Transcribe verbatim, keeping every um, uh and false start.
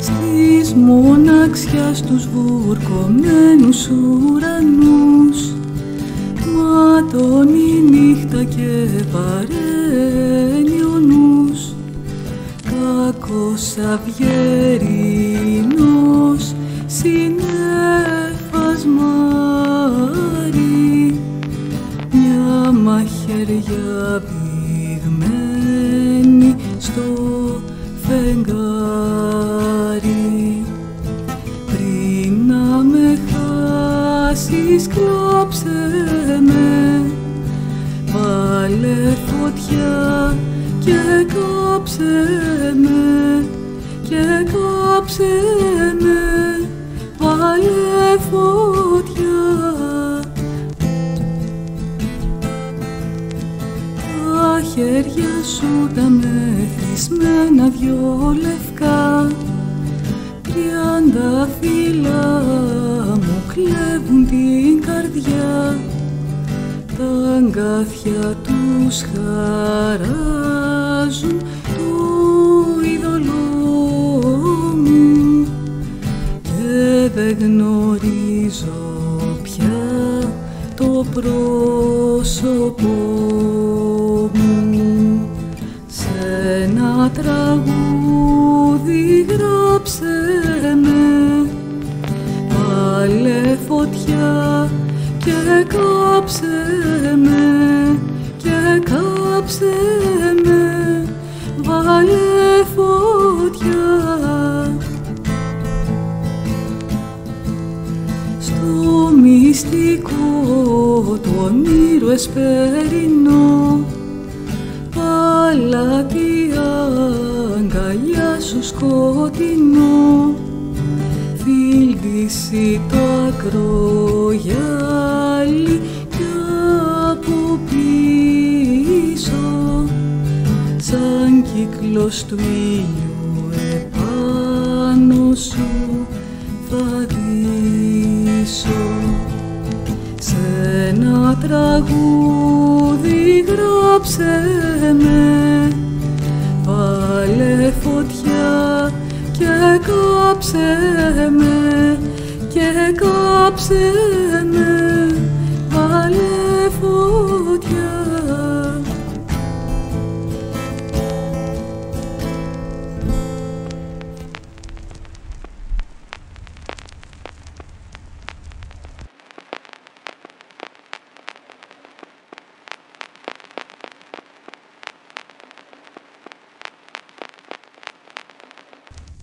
Της μοναξιάς τους βουρκωμένους ουρανούς ματώνει η νύχτα και βαραίνει ο νους. Κακός αυγερινός συνεφασμάρι, μια μαχαιριά πυγμένη στο φεγγάρι. Πριν να με χάσεις κλάψε με, βάλε φωτιά και κάψε με, και κάψε με, βάλε φωτιά. Τα χέρια σου τα μεθυσμένα δυο λευκά, τριάντα φύλλα μου κλέβουν την καρδιά. Τα αγκάθια τους χαράζουν το είδωλό μου και δεν γνωρίζω πια το πρόσωπό μου. Σ' ένα τραγούδι γράψε με, βάλε φωτιά και κάψε με, και κάψε με, βάλε φωτιά. Στο μυστικό του όνειρου εσπερινό, παλάτι αγκαλιά σου σκοτεινό, φίλτιση το ακρογιάλι κι από πίσω, σαν κύκλος του ήλιου επάνω σου θα δείσω. Σ' ένα τραγούδι γράψε με, βάλε φωτιά και κάψε με, και κάψε με,